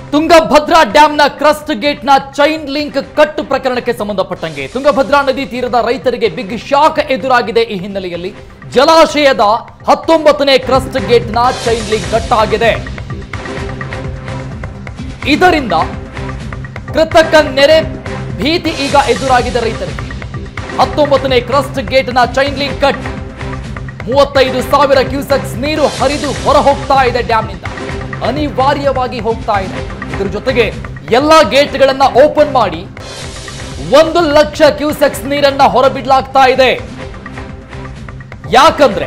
ತುಂಗಭದ್ರಾ ಡ್ಯಾಂನ ಕ್ರಸ್ಟ್ ಗೇಟ್ನ chain link cut ಪ್ರಕರಣಕ್ಕೆ ಸಂಬಂಧಪಟ್ಟಂಗೆ ತುಂಗಭದ್ರಾ ನದಿ ತೀರದ ರೈತರಿಗೆ ಬಿಗ್ ಶಾಕ್ ಎದುರಾಗಿದೆ. ಈ ಹಿನ್ನೆಲೆಯಲ್ಲಿ ಜಲಾಶಯದ 19ನೇ ಕ್ರಸ್ಟ್ ಗೇಟ್ನ ಚೈನ್ ಲಿಂಕ್ ಕಟ್ ಆಗಿದೆ. ಇದರಿಂದ ಕೃತಕ ನೆರೆ ಭೀತಿ ಈಗ ಎದುರಾಗಿದೆ ರೈತರಿಗೆ. 19ನೇ ಕ್ರಸ್ಟ್ ಗೇಟ್ನ ಚೈನ್ ಲಿಂಕ್ ಕಟ್, 35,000 ಕ್ಯೂಸೆಕ್ಸ್ ನೀರು ಹರಿದು ಹೊರ ಹೋಗ್ತಾ ಇದೆ. ಡ್ಯಾಂನಿಂದ ಅನಿವಾರ್ಯವಾಗಿ ಹೋಗ್ತಾ ಇದೆ. ಇದರ ಜೊತೆಗೆ ಎಲ್ಲ ಗೇಟ್ಗಳನ್ನ ಓಪನ್ ಮಾಡಿ 1 ಲಕ್ಷ ಕ್ಯೂಸೆಕ್ಸ್ ನೀರನ್ನ ಹೊರಬಿಡಲಾಗ್ತಾ ಇದೆ. ಯಾಕಂದ್ರೆ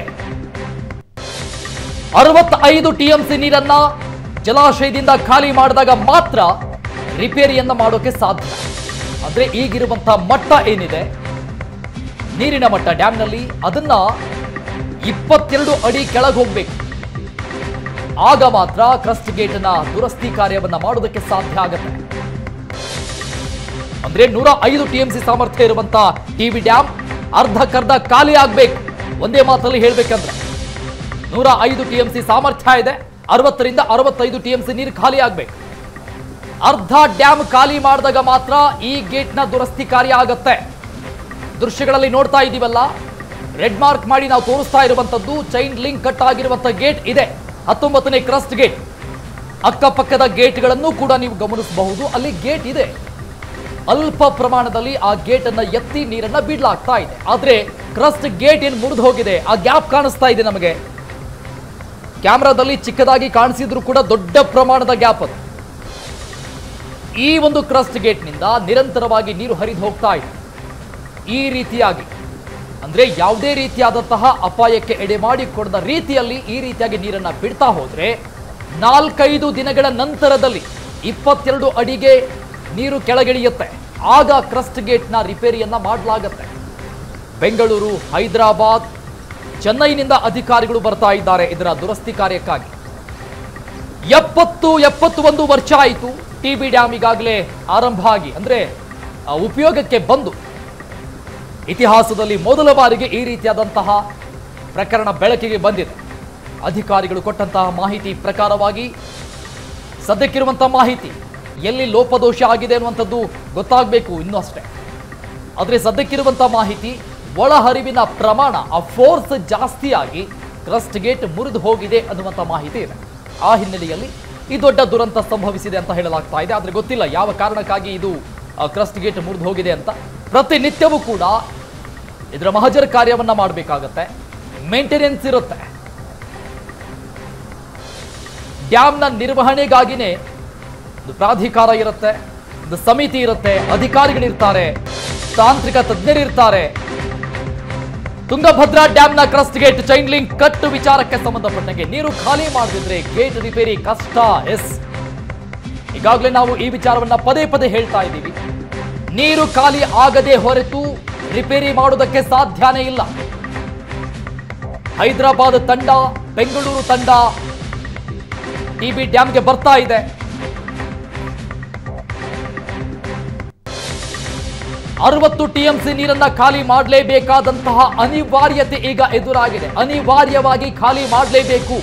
65 ಟಿಎಂಸಿ ನೀರನ್ನ ಜಲಾಶಯದಿಂದ ಖಾಲಿ ಮಾಡಿದಾಗ ಮಾತ್ರ ರಿಪೇರಿಯನ್ನ ಮಾಡೋಕೆ ಸಾಧ್ಯ. ಅಂದ್ರೆ ಈಗಿರುವಂತಹ ಮಟ್ಟ ಏನಿದೆ, ನೀರಿನ ಮಟ್ಟ ಡ್ಯಾಂನಲ್ಲಿ, ಅದನ್ನ 22 ಅಡಿ ಕೆಳಗೆ ಹೋಗ್ಬೇಕು. ಆಗ ಮಾತ್ರ ಕ್ರಸ್ಟ್ ಗೇಟ್ನ ದುರಸ್ತಿ ಕಾರ್ಯವನ್ನ ಮಾಡೋದಕ್ಕೆ ಸಾಧ್ಯ ಆಗುತ್ತೆ. ಅಂದ್ರೆ 105 ಟಿಎಂಸಿ ಸಾಮರ್ಥ್ಯ ಇರುವಂತಹ ಟಿಬಿ ಡ್ಯಾಮ್ ಅರ್ಧಕ್ಕರ್ಧ ಖಾಲಿ ಆಗ್ಬೇಕು. ಒಂದೇ ಮಾತಲ್ಲಿ ಹೇಳ್ಬೇಕಂದ್ರೆ 105 ಟಿಎಂಸಿ ಸಾಮರ್ಥ್ಯ ಇದೆ, 60ರಿಂದ 65 ಟಿಎಂಸಿ ನೀರು ಖಾಲಿ ಆಗ್ಬೇಕು. ಅರ್ಧ ಡ್ಯಾಮ್ ಖಾಲಿ ಮಾಡಿದಾಗ ಮಾತ್ರ ಈ ಗೇಟ್ನ ದುರಸ್ತಿ ಕಾರ್ಯ ಆಗತ್ತೆ. ದೃಶ್ಯಗಳಲ್ಲಿ ನೋಡ್ತಾ ಇದೀವಲ್ಲ, ರೆಡ್ ಮಾರ್ಕ್ ಮಾಡಿ ನಾವು ತೋರಿಸ್ತಾ ಇರುವಂತದ್ದು ಚೈನ್ ಲಿಂಕ್ ಕಟ್ ಆಗಿರುವಂತಹ ಗೇಟ್ ಇದೆ, 19ನೇ ಕ್ರಸ್ಟ್ ಗೇಟ್. ಅಕ್ಕಪಕ್ಕದ ಗೇಟ್ಗಳನ್ನು ಕೂಡ ನೀವು ಗಮನಿಸಬಹುದು, ಅಲ್ಲಿ ಗೇಟ್ ಇದೆ. ಅಲ್ಪ ಪ್ರಮಾಣದಲ್ಲಿ ಆ ಗೇಟ್ ಅನ್ನ ಎತ್ತಿ ನೀರನ್ನ ಬಿಡಲಾಗ್ತಾ ಇದೆ. ಆದ್ರೆ ಕ್ರಸ್ಟ್ ಗೇಟ್ ಏನ್ ಮುರಿದು ಹೋಗಿದೆ, ಆ ಗ್ಯಾಪ್ ಕಾಣಿಸ್ತಾ ಇದೆ ನಮಗೆ. ಕ್ಯಾಮೆರಾದಲ್ಲಿ ಚಿಕ್ಕದಾಗಿ ಕಾಣಿಸಿದ್ರು ಕೂಡ ದೊಡ್ಡ ಪ್ರಮಾಣದ ಗ್ಯಾಪ್ ಅದು. ಈ ಒಂದು ಕ್ರಸ್ಟ್ ಗೇಟ್ನಿಂದ ನಿರಂತರವಾಗಿ ನೀರು ಹರಿದು ಹೋಗ್ತಾ ಇದೆ. ಈ ರೀತಿಯಾಗಿ ಅಂದ್ರೆ ಯಾವುದೇ ರೀತಿಯಾದಂತಹ ಅಪಾಯಕ್ಕೆ ಎಡೆ ಮಾಡಿಕೊಡದ ರೀತಿಯಲ್ಲಿ ಈ ರೀತಿಯಾಗಿ ನೀರನ್ನ ಬಿಡ್ತಾ ಹೋದ್ರೆ 4-5 ದಿನಗಳ ನಂತರದಲ್ಲಿ 22 ಅಡಿಗೆ ನೀರು ಕೆಳಗಿಳಿಯುತ್ತೆ. ಆಗ ಕ್ರಸ್ಟ್ ಗೇಟ್ನ ರಿಪೇರಿಯನ್ನ ಮಾಡಲಾಗುತ್ತೆ. ಬೆಂಗಳೂರು, ಹೈದರಾಬಾದ್, ಚೆನ್ನೈನಿಂದ ಅಧಿಕಾರಿಗಳು ಬರ್ತಾ ಇದ್ದಾರೆ ಇದರ ದುರಸ್ತಿ ಕಾರ್ಯಕ್ಕಾಗಿ. 71 ವರ್ಷ ಆಯಿತು ಟಿಬಿ ಡ್ಯಾಮ್ ಈಗಾಗಲೇ ಆರಂಭ ಆಗಿ, ಅಂದ್ರೆ ಉಪಯೋಗಕ್ಕೆ ಬಂದು. ಇತಿಹಾಸದಲ್ಲಿ ಮೊದಲ ಬಾರಿಗೆ ಈ ರೀತಿಯಾದಂತಹ ಪ್ರಕರಣ ಬೆಳಕಿಗೆ ಬಂದಿದೆ. ಅಧಿಕಾರಿಗಳು ಕೊಟ್ಟಂತಹ ಮಾಹಿತಿ ಪ್ರಕಾರವಾಗಿ ಸದ್ಯಕ್ಕಿರುವಂತಹ ಮಾಹಿತಿ, ಎಲ್ಲಿ ಲೋಪದೋಷ ಆಗಿದೆ ಅನ್ನುವಂಥದ್ದು ಗೊತ್ತಾಗಬೇಕು ಇನ್ನೂ ಅಷ್ಟೇ. ಆದರೆ ಸದ್ಯಕ್ಕಿರುವಂತಹ ಮಾಹಿತಿ, ಒಳಹರಿವಿನ ಪ್ರಮಾಣ, ಆ ಫೋರ್ಸ್ ಜಾಸ್ತಿಯಾಗಿ ಕ್ರಸ್ಟ್ ಗೇಟ್ ಮುರಿದು ಹೋಗಿದೆ ಅನ್ನುವಂಥ ಮಾಹಿತಿ ಇದೆ. ಆ ಹಿನ್ನೆಲೆಯಲ್ಲಿ ಈ ದೊಡ್ಡ ದುರಂತ ಸಂಭವಿಸಿದೆ ಅಂತ ಹೇಳಲಾಗ್ತಾ ಇದೆ. ಆದರೆ ಗೊತ್ತಿಲ್ಲ ಯಾವ ಕಾರಣಕ್ಕಾಗಿ ಇದು ಕ್ರಸ್ಟ್ ಗೇಟ್ ಮುರಿದು ಹೋಗಿದೆ ಅಂತ. ಪ್ರತಿನಿತ್ಯವೂ ಕೂಡ ಇದರ ಮಹಜರ್ ಕಾರ್ಯವನ್ನ ಮಾಡಬೇಕಾಗತ್ತೆ, ಮೇಂಟೆನೆನ್ಸ್ ಇರುತ್ತೆ. ಡ್ಯಾಮ್ನ ನಿರ್ವಹಣೆಗಾಗಿನೇ ಒಂದು ಪ್ರಾಧಿಕಾರ ಇರುತ್ತೆ, ಒಂದು ಸಮಿತಿ ಇರುತ್ತೆ, ಅಧಿಕಾರಿಗಳಿರ್ತಾರೆ, ತಾಂತ್ರಿಕ ತಜ್ಞರಿರ್ತಾರೆ. ತುಂಗಭದ್ರಾ ಡ್ಯಾಮ್ನ crest gate chain link cut ವಿಚಾರಕ್ಕೆ ಸಂಬಂಧಪಟ್ಟಂಗೆ ನೀರು ಖಾಲಿ ಮಾಡದಿದ್ರೆ ಗೇಟ್ ರಿಪೇರಿ ಕಷ್ಟ. ಎಸ್, ಈಗಾಗಲೇ ನಾವು ಈ ವಿಚಾರವನ್ನ ಪದೇ ಪದೇ ಹೇಳ್ತಾ ಇದ್ದೀವಿ. ನೀರು ಖಾಲಿ ಆಗದೆ ಹೊರತು ರಿಪೇರಿ ಮಾಡೋದಕ್ಕೆ ಸಾಧ್ಯನೇ ಇಲ್ಲ. ಹೈದರಾಬಾದ್ ತಂಡ, ಬೆಂಗಳೂರು ತಂಡ ಟಿಬಿ ಡ್ಯಾಮ್ಗೆ ಬರ್ತಾ ಇದೆ. 60 ಟಿಎಂಸಿ ನೀರನ್ನ ಖಾಲಿ ಮಾಡಲೇಬೇಕಾದಂತಹ ಅನಿವಾರ್ಯತೆ ಈಗ ಎದುರಾಗಿದೆ. ಅನಿವಾರ್ಯವಾಗಿ ಖಾಲಿ ಮಾಡಲೇಬೇಕು.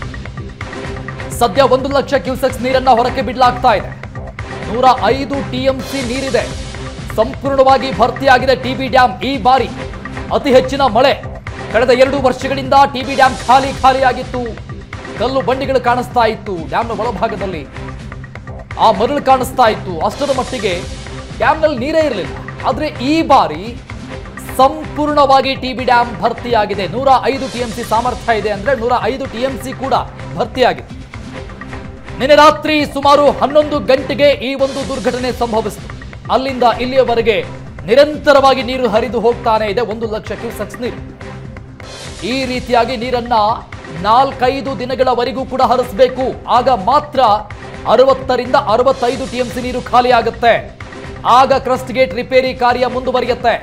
ಸದ್ಯ 1 ಲಕ್ಷ ಕ್ಯೂಸೆಕ್ಸ್ ನೀರನ್ನ ಹೊರಕ್ಕೆ ಬಿಡಲಾಗ್ತಾ ಇದೆ. 105 ಟಿಎಂಸಿ ನೀರಿದೆ, ಸಂಪೂರ್ಣವಾಗಿ ಭರ್ತಿಯಾಗಿದೆ ಟಿಬಿ ಡ್ಯಾಮ್. ಈ ಬಾರಿ ಅತಿ ಹೆಚ್ಚಿನ ಮಳೆ, ಕಳೆದ 2 ವರ್ಷಗಳಿಂದ ಟಿಬಿ ಡ್ಯಾಮ್ ಖಾಲಿಯಾಗಿತ್ತು. ಕಲ್ಲು ಬಂಡಿಗಳು ಕಾಣಿಸ್ತಾ ಇತ್ತು ಡ್ಯಾಮ್ನ ಒಳಭಾಗದಲ್ಲಿ, ಆ ಮರಳು ಕಾಣಿಸ್ತಾ ಇತ್ತು. ಅಷ್ಟರ ಮಟ್ಟಿಗೆ ಡ್ಯಾಮ್ನಲ್ಲಿ ನೀರೇ ಇರಲಿಲ್ಲ. ಆದ್ರೆ ಈ ಬಾರಿ ಸಂಪೂರ್ಣವಾಗಿ ಟಿಬಿ ಡ್ಯಾಮ್ ಭರ್ತಿಯಾಗಿದೆ. 105 ಟಿಎಂಸಿ ಸಾಮರ್ಥ್ಯ ಇದೆ, ಅಂದ್ರೆ 105 ಟಿಎಂಸಿ ಕೂಡ ಭರ್ತಿಯಾಗಿದೆ. ನಿನ್ನೆ ರಾತ್ರಿ ಸುಮಾರು 11 ಗಂಟೆಗೆ ಈ ಒಂದು ದುರ್ಘಟನೆ ಸಂಭವಿಸಿತು. ಅಲ್ಲಿಂದ ಇಲ್ಲಿಯವರೆಗೆ ನಿರಂತರವಾಗಿ ನೀರು ಹರಿದು ಹೋಗ್ತಾನೆ ಇದೆ, 1 ಲಕ್ಷ ಕ್ಯೂಸೆಕ್ಸ್ ನೀರು. ಈ ರೀತಿಯಾಗಿ ನೀರನ್ನ 4-5 ದಿನಗಳವರೆಗೂ ಕೂಡ ಹರಿಸಬೇಕು. ಆಗ ಮಾತ್ರ 60ರಿಂದ 65 ಟಿಎಂಸಿ ನೀರು ಖಾಲಿ ಆಗುತ್ತೆ. ಆಗ ಕ್ರಸ್ಟ್ ಗೇಟ್ ರಿಪೇರಿ ಕಾರ್ಯ ಮುಂದುವರಿಯುತ್ತೆ.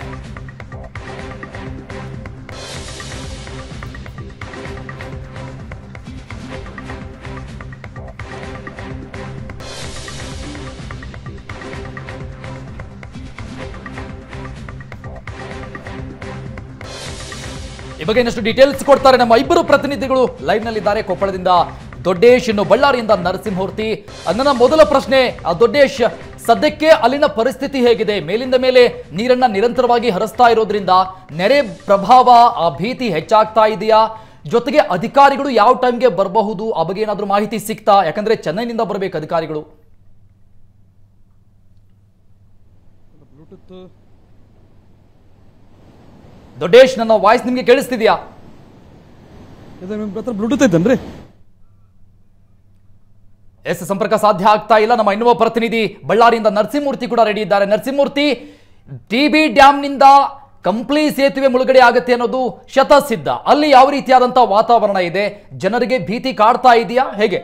ಈ ಬಗ್ಗೆ ಇನ್ನಷ್ಟು ಡೀಟೇಲ್ಸ್ ಕೊಡ್ತಾರೆ ನಮ್ಮ ಇಬ್ಬರು ಪ್ರತಿನಿಧಿಗಳು ಲೈವ್ ನಲ್ಲಿ ಇದ್ದಾರೆ. ಕೊಪ್ಪಳದಿಂದ ದೊಡ್ಡೇಶ್, ಇನ್ನು ಬಳ್ಳಾರಿಯಿಂದ ನರಸಿಂಹಮೂರ್ತಿ. ನನ್ನ ಮೊದಲ ಪ್ರಶ್ನೆ, ದೊಡ್ಡೇಶ್, ಸದ್ಯಕ್ಕೆ ಅಲ್ಲಿನ ಪರಿಸ್ಥಿತಿ ಹೇಗಿದೆ? ಮೇಲಿಂದ ಮೇಲೆ ನೀರನ್ನ ನಿರಂತರವಾಗಿ ಹರಿಸ್ತಾ ಇರೋದ್ರಿಂದ ನೆರೆ ಪ್ರಭಾವ, ಆ ಭೀತಿ ಹೆಚ್ಚಾಗ್ತಾ ಇದೆಯಾ? ಜೊತೆಗೆ ಅಧಿಕಾರಿಗಳು ಯಾವ ಟೈಮ್ಗೆ ಬರಬಹುದು, ಆ ಬಗ್ಗೆ ಏನಾದರೂ ಮಾಹಿತಿ ಸಿಗ್ತಾ? ಯಾಕಂದ್ರೆ ಚೆನ್ನೈನಿಂದ ಬರಬೇಕು ಅಧಿಕಾರಿಗಳು. ದೊಡ್ಡೇಶ್, ನನ್ನ ವಾಯ್ಸ್ ನಿಮ್ಗೆ ಕೇಳಿಸ್ತಿದ್ಯಾ? ಬ್ಲೂಟೂತ್ ಐತನ್ರಿ? ಸಂಪರ್ಕ ಸಾಧ್ಯ ಆಗ್ತಾ ಇಲ್ಲ. ನಮ್ಮ ಇನ್ನೊಬ್ಬ ಪ್ರತಿನಿಧಿ ಬಳ್ಳಾರಿಯಿಂದ ನರಸಿಂಹಮೂರ್ತಿ ಕೂಡ ರೆಡಿ ಇದ್ದಾರೆ. ನರಸಿಂಹಮೂರ್ತಿ, ಟಿಬಿ ಡ್ಯಾಂನಿಂದ ಕಂಪ್ಲಿ ಸೇತುವೆ ಮುಳುಗಡೆ ಆಗುತ್ತೆ ಅನ್ನೋದು ಶತಸಿದ್ಧ. ಅಲ್ಲಿ ಯಾವ ರೀತಿಯಾದಂತಹ ವಾತಾವರಣ ಇದೆ? ಜನರಿಗೆ ಭೀತಿ ಕಾಡ್ತಾ ಇದೆಯಾ, ಹೇಗೆ?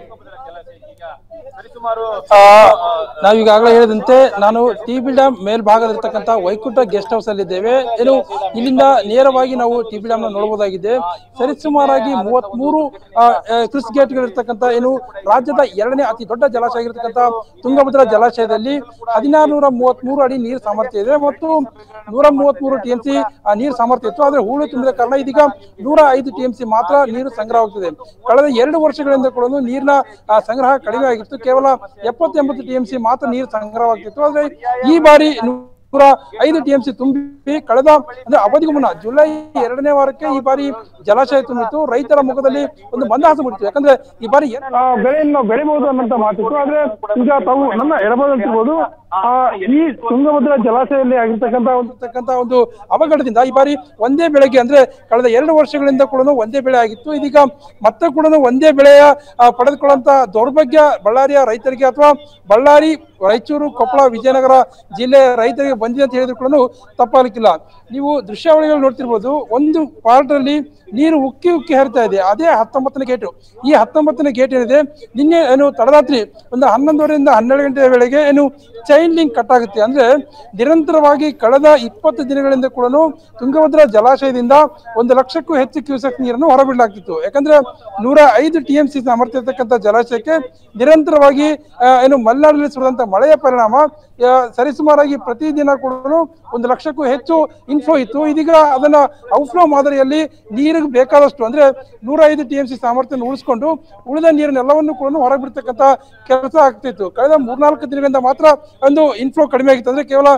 ನಾವೀಗಾಗಲೇ ಹೇಳಿದಂತೆ ನಾನು ಟಿಬಿ ಡ್ಯಾಮ್ ಮೇಲ್ಭಾಗದಲ್ಲಿರ್ತಕ್ಕಂಥ ವೈಕುಂಠ ಗೆಸ್ಟ್ ಹೌಸ್ ಅಲ್ಲಿ ಇದ್ದೇವೆ. ಏನು ಇಲ್ಲಿಂದ ನೇರವಾಗಿ ನಾವು ಟಿಬಿ ಡ್ಯಾಮ್ ನೋಡಬಹುದಾಗಿದೆ. ಸರಿಸುಮಾರಾಗಿ 33 ಕ್ರಿಸ್ ಗೇಟ್ಗಳಿರ್ತಕ್ಕಂಥ ಏನು ರಾಜ್ಯದ 2ನೇ ಅತಿ ದೊಡ್ಡ ಜಲಾಶಯ ಆಗಿರ್ತಕ್ಕಂಥ ತುಂಗಭದ್ರಾ ಜಲಾಶಯದಲ್ಲಿ 1633 ಅಡಿ ನೀರು ಸಾಮರ್ಥ್ಯ ಇದೆ ಮತ್ತು 133 TMC ನೀರು ಸಾಮರ್ಥ್ಯ ಇತ್ತು. ಆದ್ರೆ ಹೂಳು ತುಂಬಿದ ಕಾರಣ ಇದೀಗ 105 TMC ಮಾತ್ರ ನೀರು ಸಂಗ್ರಹವಾಗುತ್ತಿದೆ. ಕಳೆದ 2 ವರ್ಷಗಳಿಂದ ಕೂಡ ನೀರಿನ ಸಂಗ್ರಹ ಕಡಿಮೆ ಆಗಿತ್ತು. ಕೇವಲ 70-80 TMC ಮಾತ್ರ ನೀರು ಸಂಗ್ರಹವಾಗ್ತಿತ್ತು. ಆದ್ರೆ ಈ ಬಾರಿ 105 TMC ತುಂಬಿ ಕಳೆದ ಅಂದ್ರೆ ಅವಧಿಗೂ ಮುನ್ನ ಜುಲೈ 2ನೇ ವಾರಕ್ಕೆ ಈ ಬಾರಿ ಜಲಾಶಯ ತುಂಬಿತ್ತು. ರೈತರ ಮುಖದಲ್ಲಿ ಒಂದು ಮಂದಹಾಸ ಮೂಡಿತ್ತು. ಯಾಕಂದ್ರೆ ಈ ಬಾರಿ ಬೆಳೆಯನ್ನು ಬೆಳೆಯಬಹುದು ಅನ್ನೋಂತ ಮಾತಿತ್ತು. ಆದ್ರೆ ಈಗ ತಾವು ನನ್ನ ಎಡಬಾಗದಲ್ಲಿರ್ಬೋದು ಈ ತುಂಗಭದ್ರಾ ಜಲಾಶಯದಲ್ಲಿ ಆಗಿರ್ತಕ್ಕಂಥ ಒಂದು ಅವಘಡದಿಂದ ಈ ಬಾರಿ ಒಂದೇ ಬೆಳೆಗೆ ಅಂದ್ರೆ ಕಳೆದ 2 ವರ್ಷಗಳಿಂದ ಕೂಡ ಒಂದೇ ಬೆಳೆ ಆಗಿತ್ತು. ಇದೀಗ ಮತ್ತೆ ಕೂಡ ಒಂದೇ ಬೆಳೆಯ ಪಡೆದುಕೊಳ್ಳುವಂತ ದೌರ್ಭಾಗ್ಯ ಬಳ್ಳಾರಿಯ ರೈತರಿಗೆ ಅಥವಾ ಬಳ್ಳಾರಿ, ರಾಯಚೂರು, ಕೊಪ್ಪಳ, ವಿಜಯನಗರ ಜಿಲ್ಲೆಯ ರೈತರಿಗೆ ಬಂದಿದೆ ಅಂತ ಹೇಳಿದ್ರು ಕೂಡ ತಪ್ಪಾಗಲಿಕ್ಕಿಲ್ಲ. ನೀವು ದೃಶ್ಯಾವಳಿಗಳು ನೋಡ್ತಿರ್ಬೋದು. ಒಂದು ಪಾರ್ಟ್ ಅಲ್ಲಿ ನೀರು ಉಕ್ಕಿ ಉಕ್ಕಿ ಹರಿತಾ ಇದೆ. ಅದೇ 19ನೇ ಗೇಟು. ಈ 19ನೇ ಗೇಟ್ ಏನಿದೆ, ನಿನ್ನೆ ಏನು ತಡರಾತ್ರಿ ಒಂದು 11:30ರಿಂದ 12 ಗಂಟೆಯ ವೇಳೆಗೆ ಏನು ಚೈನ್ ಲಿಂಕ್ ಕಟ್ ಆಗುತ್ತೆ. ಅಂದ್ರೆ ನಿರಂತರವಾಗಿ ಕಳೆದ 20 ದಿನಗಳಿಂದ ಕೂಡ ತುಂಗಭದ್ರಾ ಜಲಾಶಯದಿಂದ 1 ಲಕ್ಷಕ್ಕೂ ಹೆಚ್ಚು ಕ್ಯೂಸೆಕ್ ನೀರನ್ನು ಹೊರಬಿಡಲಾಗ್ತಿತ್ತು. ಯಾಕಂದ್ರೆ 105 TMC ಸಾಮರ್ಥ್ಯ ಇರತಕ್ಕಂಥ ಜಲಾಶಯಕ್ಕೆ ನಿರಂತರವಾಗಿ ಏನು ಮಲೆನಾಡಿನಲ್ಲಿ ಸುರಿದಂತ ಮಳೆಯ ಪರಿಣಾಮ ಸರಿಸುಮಾರಾಗಿ ಪ್ರತಿದಿನ ಕೂಡ 1 ಲಕ್ಷಕ್ಕೂ ಹೆಚ್ಚು ಇನ್ಫ್ಲೋ ಇತ್ತು. ಇದೀಗ ಅದನ್ನ ಔಟ್ಫ್ಲೋ ಮಾದರಿಯಲ್ಲಿ ನೀರಿಗೆ ಬೇಕಾದಷ್ಟು ಅಂದ್ರೆ 105 TMC ಸಾಮರ್ಥ್ಯ ಉಳಿಸ್ಕೊಂಡು ಉಳಿದ ನೀರನ್ನೆಲ್ಲವನ್ನು ಕೂಡ ಹೊರಬಿಡ್ತಕ್ಕಂಥ ಕೆಲಸ ಆಗ್ತಿತ್ತು. ಕಳೆದ 3-4 ದಿನಗಳಿಂದ ಮಾತ್ರ ಒಂದು ಇನ್ಫ್ಲೋ ಕಡಿಮೆ ಆಗಿತ್ತು. ಅಂದ್ರೆ ಕೇವಲ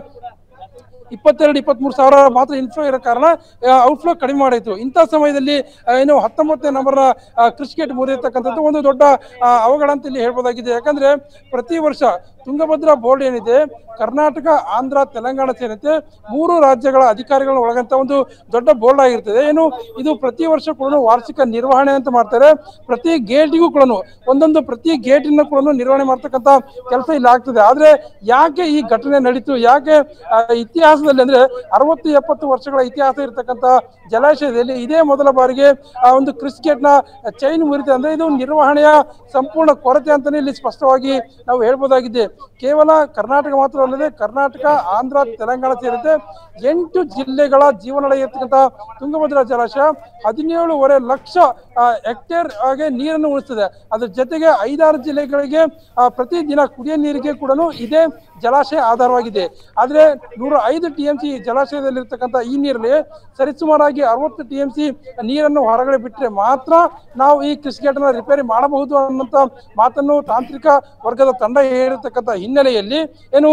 22-23 ಸಾವಿರ ಮಾತ್ರ ಇನ್ಫ್ಲೋ ಇರೋ ಕಾರಣ ಔಟ್ಫ್ಲೋ ಕಡಿಮೆ ಮಾಡಿತ್ತು. ಇಂಥ ಸಮಯದಲ್ಲಿ ಏನು 19ನೇ ನಂಬರ್ನ ಕ್ರಿಸ್ ಗೇಟ್ ಮುರಿಯತಕ್ಕಂಥದ್ದು ಒಂದು ದೊಡ್ಡ ಅವಘಡ ಅಂತ ಇಲ್ಲಿ ಹೇಳ್ಬೋದಾಗಿದೆ. ಯಾಕಂದ್ರೆ ಪ್ರತಿ ವರ್ಷ ತುಂಗಭದ್ರಾ ಬೋರ್ಡ್ ಏನಿದೆ, ಕರ್ನಾಟಕ, ಆಂಧ್ರ, ತೆಲಂಗಾಣ ಸೇರಿದಂತೆ 3 ರಾಜ್ಯಗಳ ಅಧಿಕಾರಿಗಳನ್ನ ಒಳಗಂತ ಒಂದು ದೊಡ್ಡ ಬೋರ್ಡ್ ಆಗಿರ್ತದೆ. ಏನು ಇದು ಪ್ರತಿ ವರ್ಷ ಕೂಡ ವಾರ್ಷಿಕ ನಿರ್ವಹಣೆ ಅಂತ ಮಾಡ್ತಾರೆ. ಪ್ರತಿ ಗೇಟಿಗೂ ಕೂಡ ಒಂದೊಂದು ಪ್ರತಿ ಗೇಟಿನ ಕೂಡ ನಿರ್ವಹಣೆ ಮಾಡ್ತಕ್ಕಂಥ ಕೆಲಸ ಇಲ್ಲಿ ಆಗ್ತದೆ. ಆದ್ರೆ ಯಾಕೆ ಈ ಘಟನೆ ನಡೀತು? ಯಾಕೆ ಇತಿಹಾಸದಲ್ಲಿ ಅಂದ್ರೆ 60-70 ವರ್ಷಗಳ ಇತಿಹಾಸ ಇರತಕ್ಕಂಥ ಜಲಾಶಯದಲ್ಲಿ ಇದೇ ಮೊದಲ ಬಾರಿಗೆ ಒಂದು ಕ್ರಿಸ್ ಗೇಟ್ ನ ಚೈನ್ ಮುರಿತೆ ಅಂದ್ರೆ ಇದು ನಿರ್ವಹಣೆಯ ಸಂಪೂರ್ಣ ಕೊರತೆ ಅಂತಾನೆ ಇಲ್ಲಿ ಸ್ಪಷ್ಟವಾಗಿ ನಾವು ಹೇಳ್ಬೋದಾಗಿದೆ. ಕೇವಲ ಕರ್ನಾಟಕ ಮಾತ್ರ ಅಲ್ಲದೆ ಕರ್ನಾಟಕ, ಆಂಧ್ರ, ತೆಲಂಗಾಣ ಸೇರಿದಂತೆ 8 ಜಿಲ್ಲೆಗಳ ಜೀವನಾಡಿ ಇರತಕ್ಕಂಥ ತುಂಗಭದ್ರಾ ಜಲಾಶಯ 17.5 ಲಕ್ಷ ಹೆಕ್ಟೇರ್ ಆಗಿ ನೀರನ್ನು ಉಳಿಸ್ತದೆ. ಅದ್ರ ಜೊತೆಗೆ 5-6 ಜಿಲ್ಲೆಗಳಿಗೆ ಪ್ರತಿದಿನ ಕುಡಿಯ ನೀರಿಗೆ ಕೂಡ ಇದೇ ಜಲಾಶಯ ಆಧಾರವಾಗಿದೆ. ಆದ್ರೆ 105 TMC ಜಲಾಶಯದಲ್ಲಿರ್ತಕ್ಕಂಥ ಈ ನೀರಲ್ಲಿ ಸರಿಸುಮಾರಾಗಿ 60 TMC ನೀರನ್ನು ಹೊರಗಡೆ ಬಿಟ್ಟರೆ ಮಾತ್ರ ನಾವು ಈ ಕ್ರಿಸ್ ಗೇಟ್ ಅನ್ನ ರಿಪೇರಿ ಮಾಡಬಹುದು ಅನ್ನೋಂಥ ಮಾತನ್ನು ತಾಂತ್ರಿಕ ವರ್ಗದ ತಂಡ ಹೇಳಿರ್ತಕ್ಕಂಥ ಹಿನ್ನೆಲೆಯಲ್ಲಿ ಏನು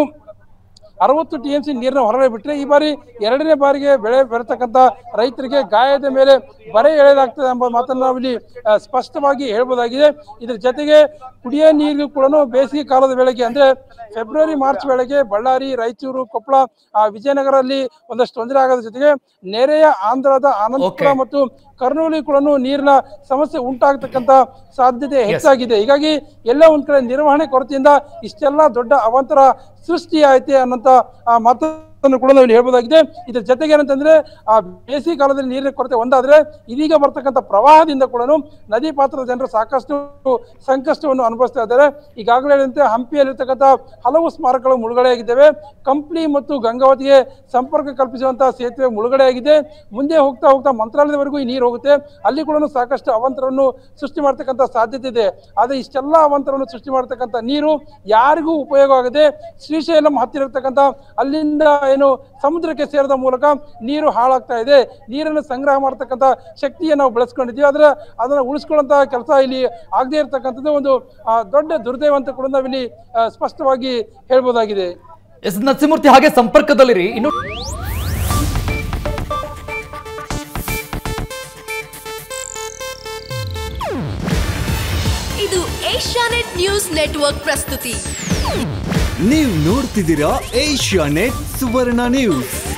60 TMC ನೀರನ್ನ ಹೊರಗಡೆ ಬಿಟ್ಟರೆ ಈ ಬಾರಿ 2ನೇ ಬಾರಿಗೆ ಬೆಳೆ ಬೆಳತಕ್ಕಂಥ ರೈತರಿಗೆ ಗಾಯದ ಮೇಲೆ ಬರೆ ಎಳೆಯಲಾಗ್ತದೆ ಎಂಬ ಮಾತನ್ನು ನಾವಿಲ್ಲಿ ಸ್ಪಷ್ಟವಾಗಿ ಹೇಳ್ಬೋದಾಗಿದೆ. ಇದ್ರ ಜೊತೆಗೆ ಕುಡಿಯೋ ನೀರಿಗೂ ಕೂಡ ಬೇಸಿಗೆ ಕಾಲದ ವೇಳೆಗೆ ಅಂದ್ರೆ ಫೆಬ್ರವರಿ-ಮಾರ್ಚ್ ವೇಳೆಗೆ ಬಳ್ಳಾರಿ, ರಾಯಚೂರು, ಕೊಪ್ಪಳ, ವಿಜಯನಗರಲ್ಲಿ ಒಂದಷ್ಟು ತೊಂದರೆ ಆಗೋದ್ರ ಜೊತೆಗೆ ನೆರೆಯ ಆಂಧ್ರದ ಅನಂತಪುರ ಮತ್ತು ಕರ್ನೂಲಿ ಕೂಡ ನೀರಿನ ಸಮಸ್ಯೆ ಉಂಟಾಗತಕ್ಕಂತ ಸಾಧ್ಯತೆ ಹೆಚ್ಚಾಗಿದೆ. ಹೀಗಾಗಿ ಎಲ್ಲ ಒಂದ್ ಕಡೆ ನಿರ್ವಹಣೆ ಕೊರತೆಯಿಂದ ಇಷ್ಟೆಲ್ಲ ದೊಡ್ಡ ಅವಾಂತರ ಸೃಷ್ಟಿ ಆಯ್ತೆ ಅನ್ನೋಂತ ಮಾತನ್ನು ಕೂಡ ನಾವು ಹೇಳ್ಬೋದಾಗಿದೆ. ಇದ್ರ ಜೊತೆಗೆ ಏನಂತಂದ್ರೆ ಬೇಸಿಗೆ ಕಾಲದಲ್ಲಿ ನೀರಿನ ಕೊರತೆ ಒಂದಾದ್ರೆ ಇದೀಗ ಬರ್ತಕ್ಕಂಥ ಪ್ರವಾಹದಿಂದ ಕೂಡ ನದಿ ಪಾತ್ರದ ಜನರು ಸಾಕಷ್ಟು ಸಂಕಷ್ಟವನ್ನು ಅನುಭವಿಸ್ತಾ ಇದ್ದಾರೆ. ಈಗಾಗಲೇ ಹೇಳಿದಂತೆ ಹಂಪಿಯಲ್ಲಿರ್ತಕ್ಕಂಥ ಹಲವು ಸ್ಮಾರಕಗಳು ಮುಳುಗಡೆಯಾಗಿದ್ದಾವೆ. ಕಂಪ್ಲಿ ಮತ್ತು ಗಂಗಾವತಿಗೆ ಸಂಪರ್ಕ ಕಲ್ಪಿಸುವಂತಹ ಸೇತುವೆ ಮುಳುಗಡೆಯಾಗಿದೆ. ಮುಂದೆ ಹೋಗ್ತಾ ಹೋಗ್ತಾ ಮಂತ್ರಾಲಯದವರೆಗೂ ಈ ನೀರು ಹೋಗುತ್ತೆ. ಅಲ್ಲಿ ಕೂಡ ಸಾಕಷ್ಟು ಅವಾಂತರವನ್ನು ಸೃಷ್ಟಿ ಮಾಡ್ತಕ್ಕಂಥ ಸಾಧ್ಯತೆ ಇದೆ. ಆದ್ರೆ ಇಷ್ಟೆಲ್ಲ ಅವಾಂತರವನ್ನು ಸೃಷ್ಟಿ ಮಾಡ್ತಕ್ಕಂಥ ನೀರು ಯಾರಿಗೂ ಉಪಯೋಗ ಆಗದೆ ಶ್ರೀಶೈಲಂ ಹತ್ತಿರ ಇರ್ತಕ್ಕಂಥ ಅಲ್ಲಿಂದ ಏನು ಸಮುದ್ರಕ್ಕೆ ಸೇರದ ಮೂಲಕ ನೀರು ಹಾಳಾಗ್ತಾ ಇದೆ. ನೀರನ್ನು ಸಂಗ್ರಹ ಮಾಡ್ತಕ್ಕಂಥ ಶಕ್ತಿಯನ್ನು ನಾವು ಬೆಳೆಸ್ಕೊಂಡಿದ್ದೀವಿ, ಆದರೆ ಅದನ್ನು ಉಳಿಸ್ಕೊಳ್ಳುವಂತಹ ಕೆಲಸ ಇಲ್ಲಿ ಆಗದೇ ಇರತಕ್ಕಂಥದ್ದು ಒಂದು ದೊಡ್ಡ ದುರ್ದೈವ ಅಂತ ಕೂಡ ನಾವಿಲ್ಲಿ ಸ್ಪಷ್ಟವಾಗಿ ಹೇಳ್ಬೋದಾಗಿದೆ. ಎಸ್ ನರಸಿಂಹಮೂರ್ತಿ, ಹಾಗೆ ಸಂಪರ್ಕದಲ್ಲಿರಿ. ಇನ್ನು ಇದು ಏಷ್ಯಾನೆಟ್ ನ್ಯೂಸ್ ನೆಟ್ವರ್ಕ್ ಪ್ರಸ್ತುತಿ. ನೀವು ನೋಡ್ತಿದ್ದೀರಾ ಏಷ್ಯಾನೆಟ್ ಸುವರ್ಣ ನ್ಯೂಸ್.